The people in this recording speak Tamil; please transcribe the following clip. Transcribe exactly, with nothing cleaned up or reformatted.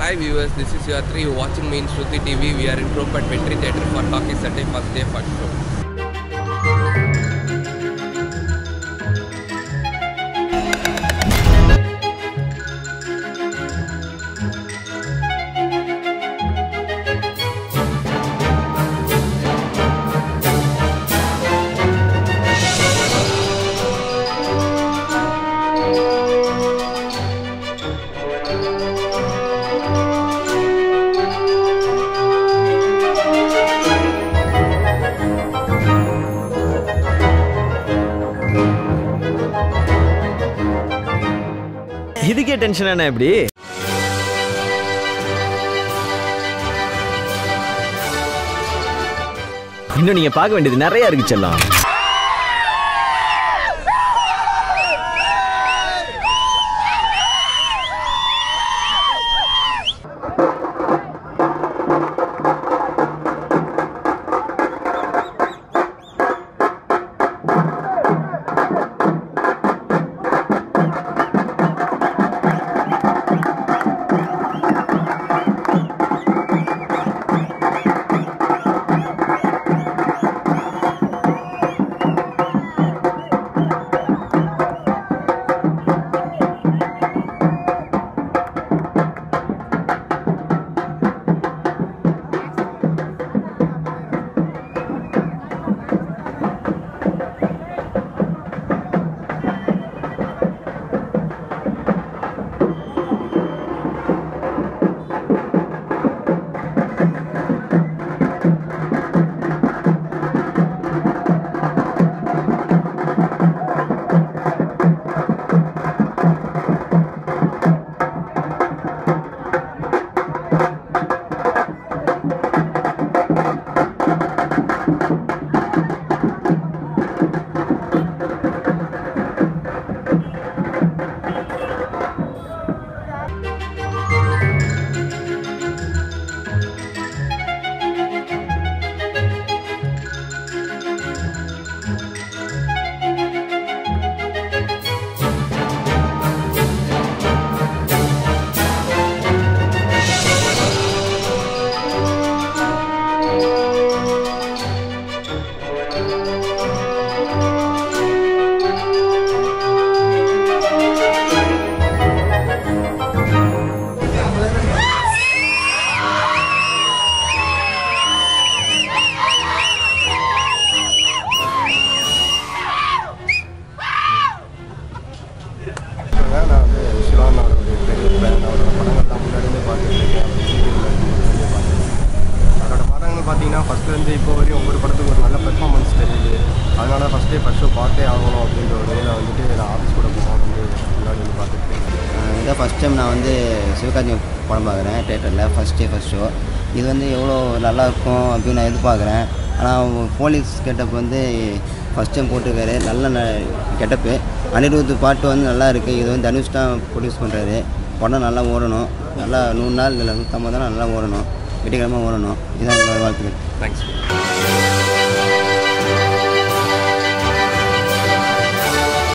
Hi viewers, this is your Atri. You're watching me in Shruti T V. We are in Propat Vetri Theatre for Kaaki Sattai first day first show. இதுக்கே டென்ஷன் என்ன எப்படி இன்னும் நீங்க பார்க்க வேண்டியது நிறைய இருக்கு செல்லம். ஃபர்ஸ்ட் டைம் நான் வந்து சிவகார்த்திகேயன் படம் பார்க்குறேன் தேட்டரில் ஃபர்ஸ்ட் டே ஃபர்ஸ்ட் ஷோ. இது வந்து எவ்வளோ நல்லாயிருக்கும் அப்படின்னு நான் எதிர்பார்க்குறேன். ஆனால் போலீஸ் கெட்டப் வந்து ஃபஸ்ட் டைம் போட்டிருக்காரு, நல்ல கெட்டப்பு. அனிருத் பாட்டு வந்து நல்லா இருக்குது. இது வந்து தனுஷ் தான் ப்ரொடியூஸ் பண்ணுறாரு. படம் நல்லா ஓடணும், நல்லா நூறு நாள் இல்லை நூற்றம்பது நாள் நல்லா ஓடணும், வெற்றிகரமாக ஓடணும். இதுதான் என்னோட வாழ்த்துக்கள். தேங்க்ஸ்.